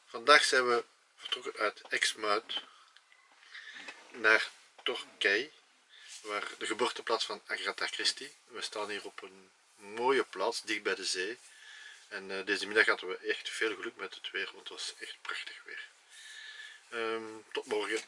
Vandaag zijn we vertrokken uit Exmouth naar Torquay, waar de geboorteplaats van Agatha Christie. We staan hier op een mooie plaats, dicht bij de zee. En deze middag hadden we echt veel geluk met het weer, want het was echt prachtig weer. Tot morgen.